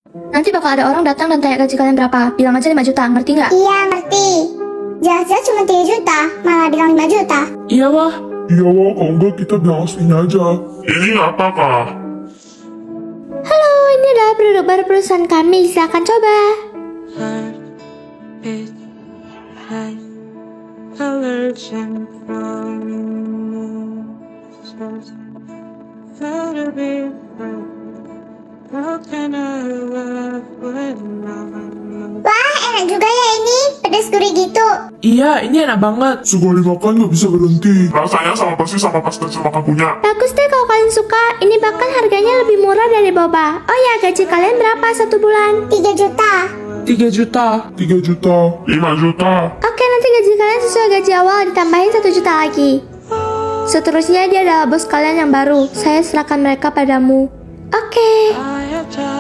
Nanti bakal ada orang datang dan tanya gaji kalian berapa. Bilang aja 5 juta, ngerti nggak? Iya, ngerti. Jelas-jelas cuma 3 juta, malah bilang 5 juta. Iya wah. Iya wah, kalau enggak kita bilang aslinya aja. Ini apa kak? Halo, ini adalah produk baru perusahaan kami. Silahkan coba. Heartbeat high, allergen from how to be free. How can I love when I'm Wah, enak juga ya ini, pedas gurih gitu. Iya, ini enak banget. Sekali makan nggak bisa berhenti. Rasanya sama persis sama pas kecil makan punya. Bagus deh kalau kalian suka. Ini bahkan harganya lebih murah dari boba. Oh ya, gaji kalian berapa 1 bulan? 3 juta. 3 juta. 3 juta. 5 juta. Oke, nanti gaji kalian sesuai gaji awal ditambahin 1 juta lagi. Seterusnya dia adalah bos kalian yang baru. Saya serahkan mereka padamu. Oke. I have